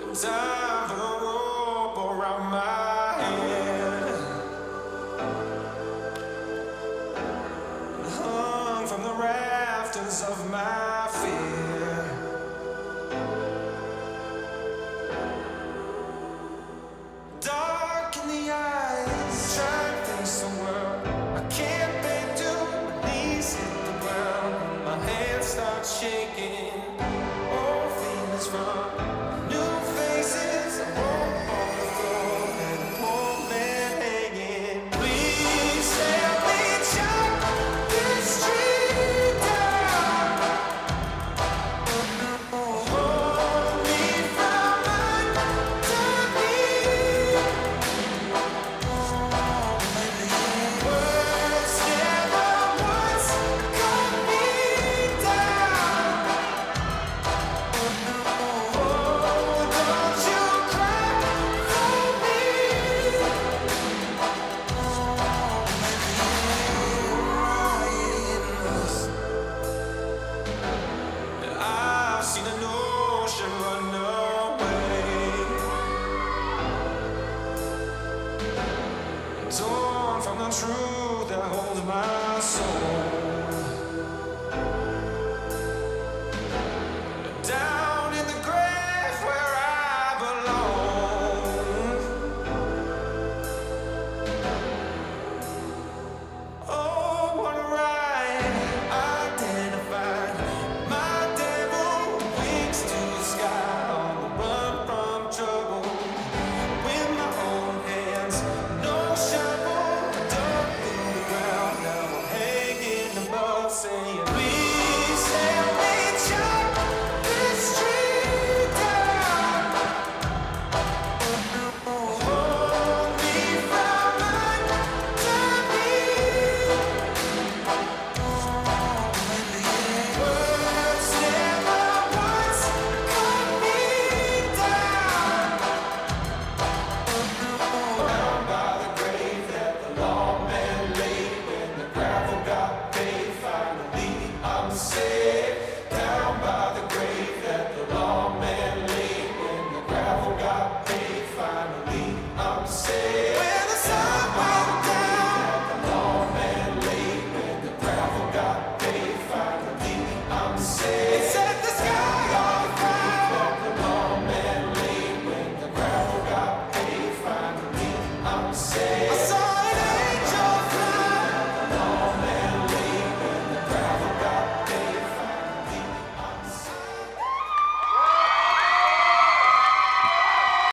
Time for the rope around my head, hung from the rafters of my fear. Dark in the eyes, trying to face the world. I can't make do, my knees hit the ground, my hands start shaking. Old feelings from new faces, I walk on the floor and poor man hanging. Please help me chop this street down. Hold me from underneath. Words never once cut me down. Oh, don't you cry for me. I've seen an ocean run away, torn from the truth that holds my soul.